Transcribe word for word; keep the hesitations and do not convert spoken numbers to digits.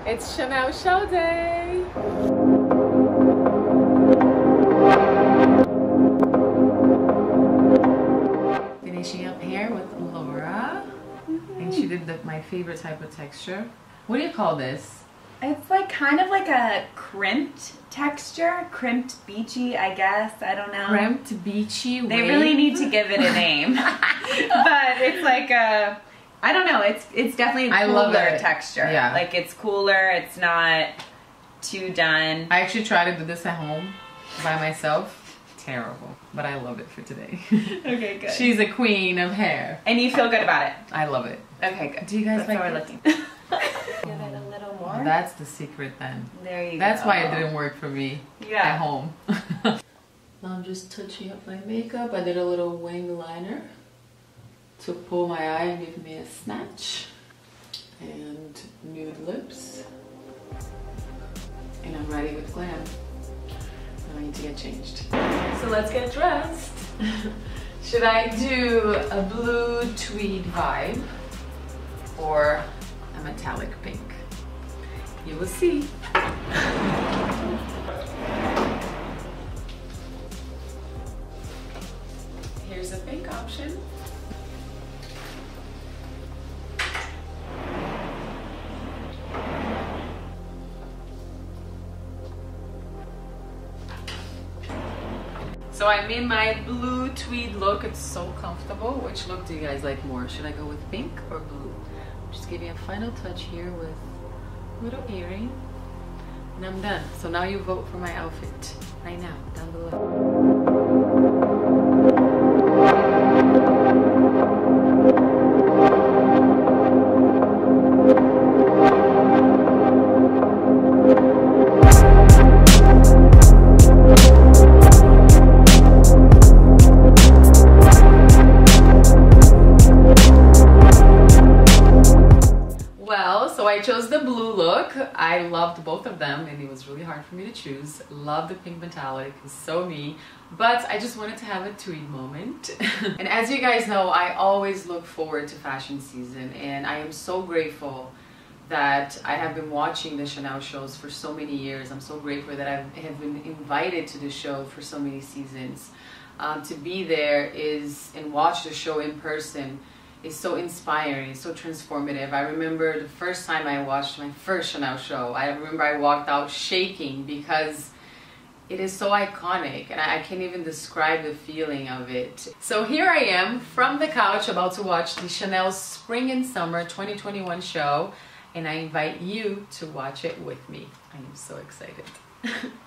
It's Chanel show day! Finishing up hair with Laura. Mm-hmm. And she did the, my favorite type of texture. What do you call this? It's like kind of like a crimped texture. Crimped beachy, I guess. I don't know. Crimped beachy wave? They really need to give it a name. But it's like a... I don't know. It's it's definitely a cooler I love it. texture. Yeah. Like it's cooler. It's not too done. I actually tried to do this at home by myself. Terrible. But I love it for today. Okay, good. She's a queen of hair. And you feel good about it? I love it. Okay, good. Do you guys That's like how it? we're looking. Give it a little more. Oh, that's the secret then. There you That's go. why it didn't work for me yeah. at home. Now I'm just touching up my makeup. I did a little wing liner to pull my eye and give me a snatch. And nude lips. And I'm ready with glam. Now I need to get changed. So let's get dressed. Should I do a blue tweed vibe or a metallic pink? You will see. Here's a pink option. So I'm in my blue tweed look. It's so comfortable. Which look do you guys like more? Should I go with pink or blue? Just give you a final touch here with a little earring. And I'm done. So now you vote for my outfit right now, down below. I chose the blue look. I loved both of them and it was really hard for me to choose. Love the pink metallic, it's so me. But I just wanted to have a tweed moment. And as you guys know, I always look forward to fashion season and I am so grateful that I have been watching the Chanel shows for so many years. I'm so grateful that I have been invited to the show for so many seasons. Um, to be there is and watch the show in person is so inspiring, so transformative. I remember the first time I watched my first Chanel show, I remember I walked out shaking because it is so iconic and I can't even describe the feeling of it. So here I am from the couch about to watch the Chanel Spring and Summer twenty twenty-one show and I invite you to watch it with me. I am so excited.